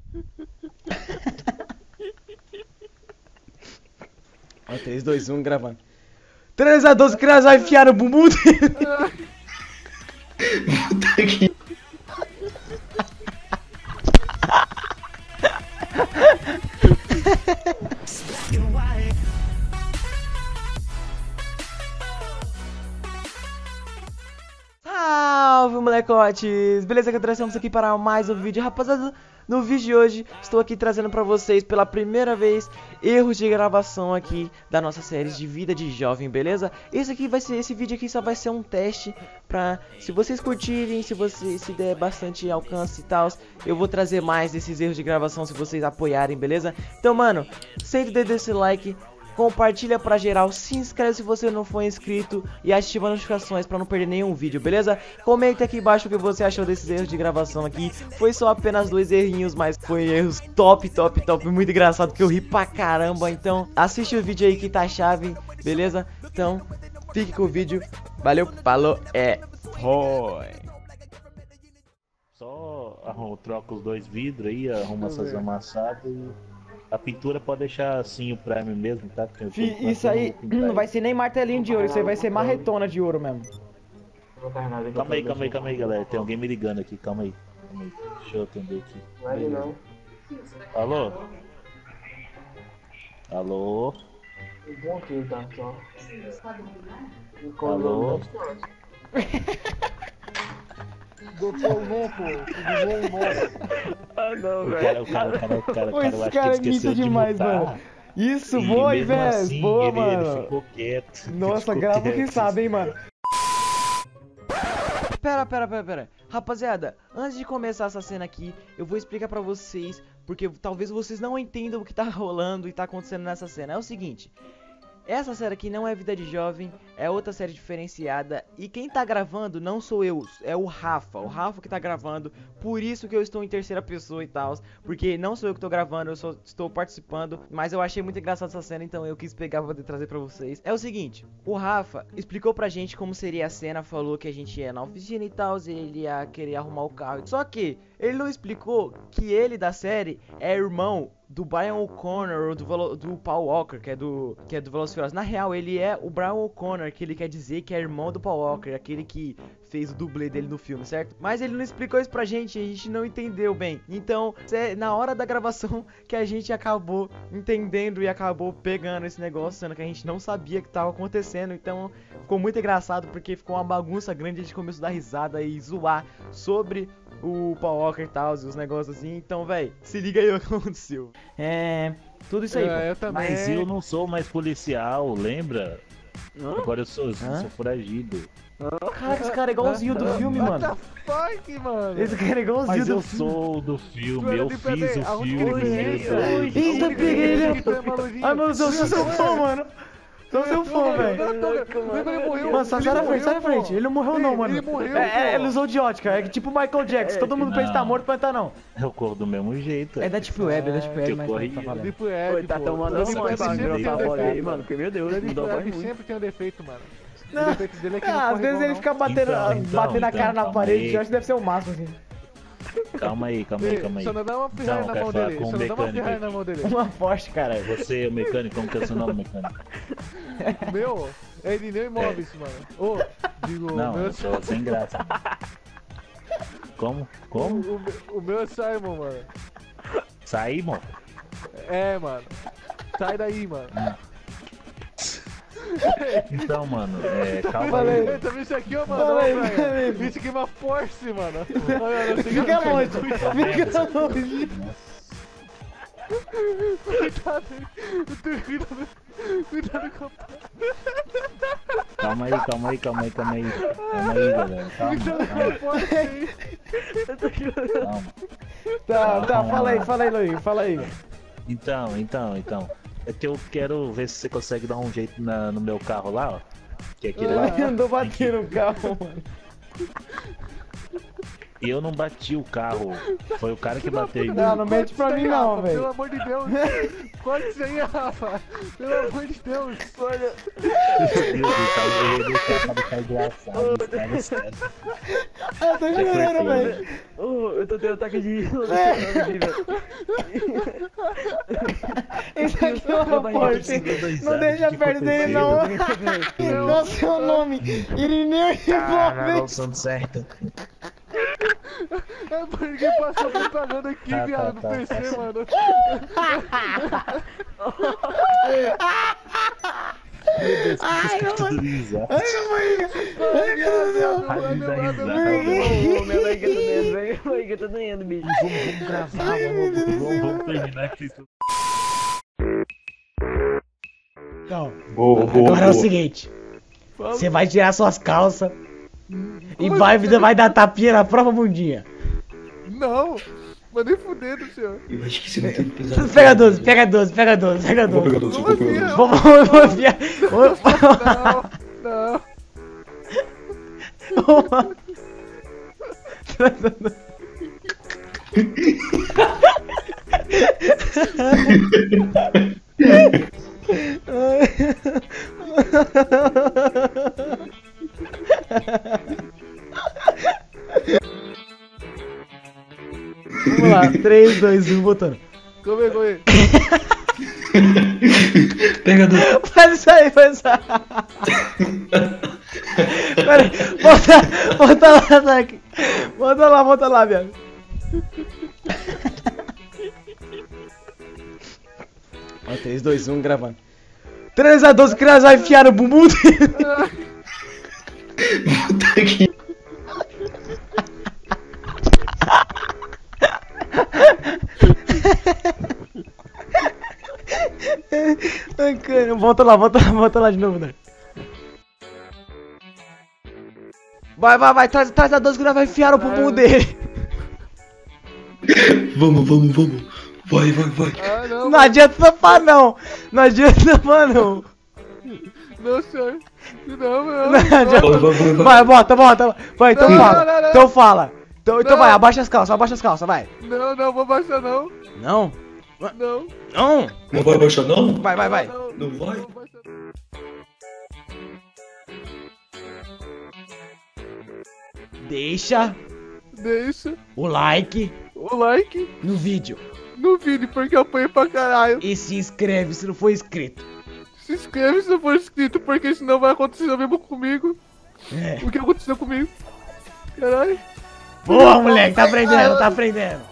Ó, 3, 2, 1, gravando. 3 a 12, crianças vai enfiar no bumbum dele. Puta que... Salve, molecotes! Beleza, que estamos aqui para mais um vídeo. Rapaziada, no vídeo de hoje estou aqui trazendo para vocês pela primeira vez erros de gravação aqui da nossa série de vida de jovem, beleza? Esse vídeo aqui só vai ser um teste pra, se vocês curtirem, se der bastante alcance e tal, eu vou trazer mais desses erros de gravação se vocês apoiarem, beleza? Então, mano, sempre dê esse like, compartilha pra geral, se inscreve se você não for inscrito e ativa as notificações pra não perder nenhum vídeo, beleza? Comenta aqui embaixo o que você achou desses erros de gravação aqui. Foi só apenas 2 errinhos, mas foi erros top, muito engraçado, que eu ri pra caramba. Então assiste o vídeo aí que tá chave, beleza? Então fique com o vídeo, valeu, falou, foi! Só troca os 2 vidros aí, arruma essas amassadas e a pintura pode deixar assim o prime mesmo, tá? Isso aí não vai ser nem martelinho de ouro, isso aí vai ser marretona de ouro mesmo. Calma aí, galera. Tem alguém me ligando aqui, calma aí. Deixa eu atender aqui. Vai não. Alô? Alô? O bom que tá só. Alô? Doutor louco, Ah não, O cara, eu esse acho que cara ele é esqueceu mito de demais, mutar. mano. Isso, E boa, mesmo Ivés, assim, boa, ele mano. ficou quieto. Nossa, ficou grava quieto. quem sabe, hein, mano. Pera. Rapaziada, antes de começar essa cena aqui, eu vou explicar pra vocês, porque talvez vocês não entendam o que tá rolando e tá acontecendo nessa cena. É o seguinte, essa série aqui não é Vida de Jovem, é outra série diferenciada, e quem tá gravando não sou eu, é o Rafa que tá gravando, por isso que eu estou em terceira pessoa e tal, porque não sou eu que tô gravando, eu só estou participando, mas eu achei muito engraçado essa cena, então eu quis pegar pra poder trazer pra vocês. É o seguinte, o Rafa explicou pra gente como seria a cena, falou que a gente ia na oficina e tal, ele ia querer arrumar o carro, só que ele não explicou que ele da série é irmão do Brian O'Connor, do Paul Walker, que é do Velociraptor. Na real, ele é o Brian O'Connor, que ele quer dizer que é irmão do Paul Walker, aquele que fez o dublê dele no filme, certo? Mas ele não explicou isso pra gente, a gente não entendeu bem. Então, na hora da gravação que a gente acabou entendendo e acabou pegando esse negócio, sendo que a gente não sabia que tava acontecendo. Então, ficou muito engraçado, porque ficou uma bagunça grande, a gente começou a dar risada e zoar sobre o Paul Walker e tal, os negócios assim. Então, véi, se liga aí o que aconteceu. Tudo isso aí, pô. Eu também. Mas eu não sou mais policial, lembra? Agora eu sou foragido. Caraca, esse cara é igualzinho do filme, mano. What the fuck, mano? Esse cara é igualzinho Mas do eu filme. sou do filme, eu fiz o filme. Eita, peguei ele. Ai, meu Deus, eu sou seu fã, mano. Sou seu fã, velho. Mano, sai da frente. Ele não morreu, não, mano. Ele morreu, ele usou de ótica. É tipo Michael Jackson. Todo mundo pensa que tá morto, mas tá não. Eu corro do mesmo jeito. É da Deep Web, que eu mas corri. tá valendo. Deep Web, Oi, tá pô. tomando Deep uma Web pra sempre tem engrossar a um voz aí, defeito. mano. Porque, meu Deus, Deep mudou a voz Web muito. sempre tem um defeito, mano. O Não. defeito dele é que não Às corre vezes igual, ele não. fica batendo a cara na calma parede. aí. Eu acho que deve ser o máximo, assim. Calma aí. Só não dá uma pirraia na quero mão falar dele. com o Só não dá uma mecânico pirraia aqui. na mão dele. Uma forte, caralho. Você, o mecânico, como que é o seu nome, mecânico? Meu, é Irineu Imóveis, mano. Ô, digo, Não, o meu eu sou sem graça. Como? o meu é Simon, mano. Saí, mano? É, mano. Sai daí, mano. Então, mano, calma Falei. aí. Eita, isso aqui, ó, mano. Fala aí, Ó, fala aí. velho. Isso aqui é uma Porsche, mano. Olha, não sei Fica que- longe. Fica longe. Cuidado, cuidado com a Calma aí, galera. Calma. Porsche aí. Tá, fala aí, Luiz, fala aí. Então. É que eu quero ver se você consegue dar um jeito no meu carro lá, ó. Que é aquele lá. Ele andou batendo no carro, mano. E eu não bati o carro. Foi o cara que bateu em mim. Não, não mente pra mim não, velho. Pelo amor de Deus. Corta isso aí, Rafa. Pelo amor de Deus. Olha. Meu Deus, eu ia deixar pra ficar engraçado. Cara, sério. Eu tô chorando, velho. Eu tô tendo ataque de riso. Esse aqui é o Forte. Não deixa perto dele, não. Qual é o seu nome? Irineu Imóveis. Tudo certo. É porque passou propaganda aqui, viado, no PC, mano. Ai, meu Tudo mãe. risado. Ai, meu mãe. Ai, meu Deus do céu. Raiz da risada. Minha barriga tá doendo, velho. Minha barriga tá doendo, bicho. Vamos gravar, vamos terminar com isso. Então, Boa, boa, agora é o boa. seguinte. Você vai tirar suas calças e Como vai assim? dar tapinha na própria bundinha. Não. Mas nem fudendo, senhor. Eu acho que você vai ter que pesar. Pega 12, pega 12, pega 12, pega Vou 12. pegar doce, Como vou assim? pegar doce. Vamos enfiar. Não. Vamos lá, 3, 2, 1, botando. Como é, como é? Pega doce. Faz isso aí, faz isso aí. Pera aí, volta lá, Zack. Volta lá, viado. Ó, 3, 2, 1, gravando. 3 a 12, que nós vai enfiar no bumbum dele. Tá aqui. Ai, cara, volta lá de novo, né? Vai, traz a 12 que nós vai enfiar no bumbum dele. Vamos. Vai. Ah, não. Não adianta tapar, não. Não adianta tapar, não. Não, senhor. Não, meu. Não adianta. Vai. Vai, bota. Vai, então Não, fala. não. Então fala. Então Não. vai, abaixa as calças, vai. Não, vou baixar não. Não. Não. Não. Não vai baixar não? Vai. Não vai? Vou baixar não. Deixa Deixa o like o like no vídeo. no vídeo, porque eu apanhei pra caralho. E se inscreve se não for inscrito. Se inscreve se não for inscrito, porque senão vai acontecer o mesmo comigo. É. O que aconteceu comigo. Caralho. Boa, moleque, tá aprendendo.